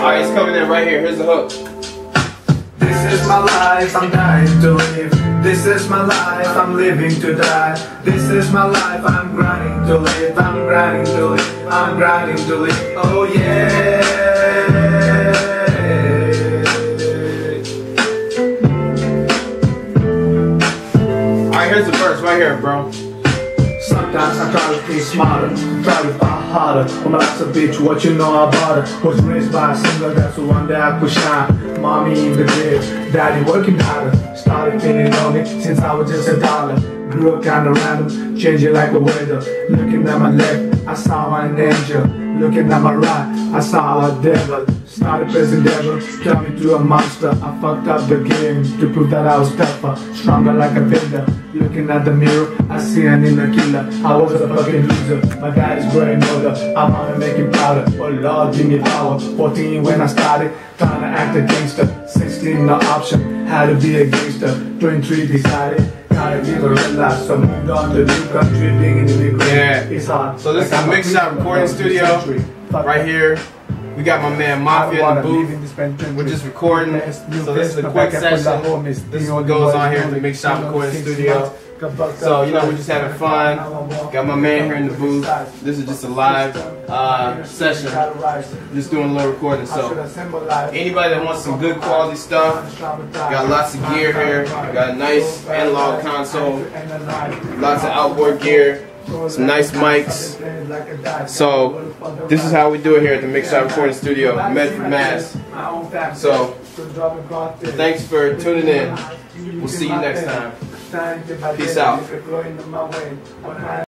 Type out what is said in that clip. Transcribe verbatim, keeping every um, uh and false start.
Alright, it's coming in right here. Here's the hook. This is my life, I'm dying to live. This is my life, I'm living to die. This is my life, I'm grinding to live. I'm grinding to live, I'm grinding to live. Oh yeah. Alright, here's the verse right here, bro. Sometimes I try to think smarter, try to fight harder. I'm like a bitch, what you know about her? Was raised by a singer, that's the one that I could shine. Mommy in the bed, daddy working harder. Started feeling lonely since I was just a dollar. Grew up kinda random, changing like the weather. Looking at my left, I saw an angel. Looking at my right, I saw a devil. Started pressing devil, turned me to a monster. I fucked up the game to prove that I was tougher, stronger like a vendor. Looking at the mirror, I see an inner killer. I was a fucking loser, my daddy's growing older. I'm gonna make him prouder, oh Lord give me power. Fourteen when I started, trying to act a gangster. Sixteen no option, had to be a gangster. Twenty-three decided, gotta live a real life. So moved on to new country, digging in the grave. Yeah. It's hard. So this is the Mix Shop recording studio, right here. We got my man Mafia in the booth. We're just recording. So this is a quick session. This is what goes on here at the Mix Shop recording studio. So, you know, we're just having fun. Got my man here in the booth. This is just a live uh, session. Just doing a little recording. So, anybody that wants some good quality stuff, got lots of gear here. Got a nice analog console, lots of outboard gear, some nice mics. So, this is how we do it here at the Mix Shop Recording Studio, Medford, Mass. So, thanks for tuning in. We'll see you next time. Peace out.